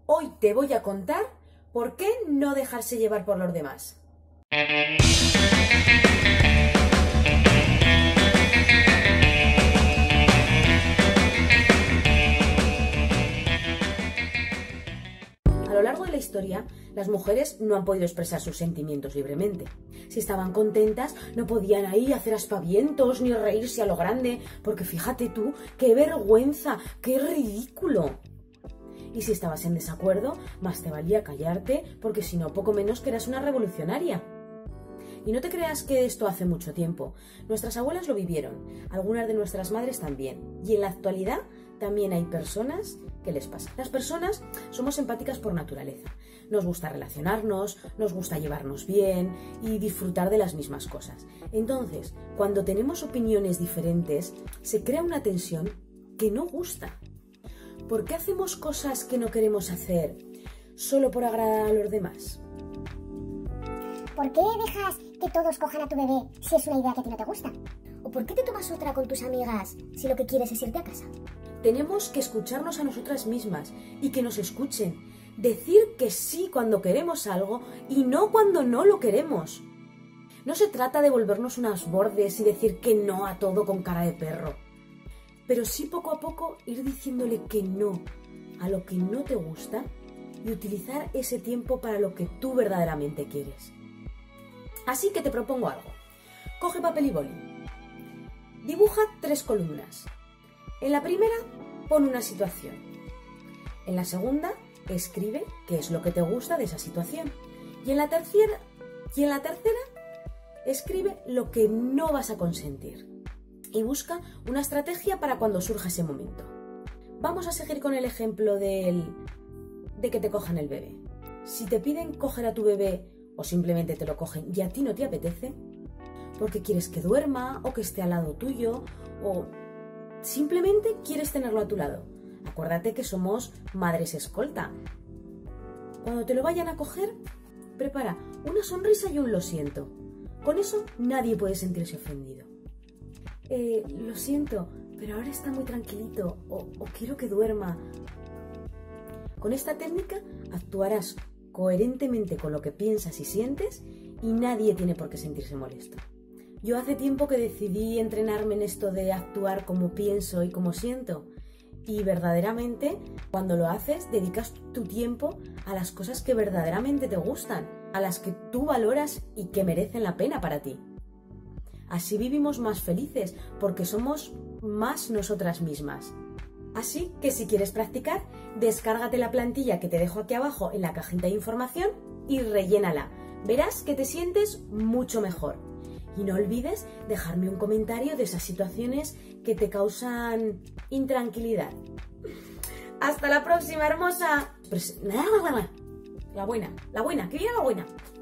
Hoy te voy a contar por qué no dejarse llevar por los demás. A lo largo de la historia, las mujeres no han podido expresar sus sentimientos libremente. Si estaban contentas, no podían ahí hacer aspavientos ni reírse a lo grande, porque fíjate tú, qué vergüenza, qué ridículo. Y si estabas en desacuerdo, más te valía callarte, porque si no, poco menos que eras una revolucionaria. Y no te creas que esto hace mucho tiempo. Nuestras abuelas lo vivieron, algunas de nuestras madres también. Y en la actualidad también hay personas que les pasa. Las personas somos empáticas por naturaleza. Nos gusta relacionarnos, nos gusta llevarnos bien y disfrutar de las mismas cosas. Entonces, cuando tenemos opiniones diferentes, se crea una tensión que no gusta. ¿Por qué hacemos cosas que no queremos hacer solo por agradar a los demás? ¿Por qué dejas que todos cojan a tu bebé si es una idea que a ti no te gusta? ¿O por qué te tomas otra con tus amigas si lo que quieres es irte a casa? Tenemos que escucharnos a nosotras mismas y que nos escuchen. Decir que sí cuando queremos algo y no cuando no lo queremos. No se trata de volvernos unas bordes y decir que no a todo con cara de perro. Pero sí poco a poco ir diciéndole que no a lo que no te gusta y utilizar ese tiempo para lo que tú verdaderamente quieres. Así que te propongo algo. Coge papel y boli. Dibuja 3 columnas. En la primera, pon una situación. En la segunda, escribe qué es lo que te gusta de esa situación. Y en la tercera, escribe lo que no vas a consentir. Y busca una estrategia para cuando surja ese momento. Vamos a seguir con el ejemplo de que te cojan el bebé. Si te piden coger a tu bebé o simplemente te lo cogen y a ti no te apetece, porque quieres que duerma o que esté al lado tuyo o simplemente quieres tenerlo a tu lado. Acuérdate que somos madres escolta. Cuando te lo vayan a coger, prepara una sonrisa y un lo siento. Con eso nadie puede sentirse ofendido. Lo siento, pero ahora está muy tranquilito o quiero que duerma. Con esta técnica actuarás coherentemente con lo que piensas y sientes y nadie tiene por qué sentirse molesto. Yo hace tiempo que decidí entrenarme en esto de actuar como pienso y como siento y verdaderamente cuando lo haces dedicas tu tiempo a las cosas que verdaderamente te gustan, a las que tú valoras y que merecen la pena para ti. Así vivimos más felices porque somos más nosotras mismas. Así que si quieres practicar, descárgate la plantilla que te dejo aquí abajo en la cajita de información y rellénala. Verás que te sientes mucho mejor. Y no olvides dejarme un comentario de esas situaciones que te causan intranquilidad. ¡Hasta la próxima, hermosa! La buena, que viene la buena.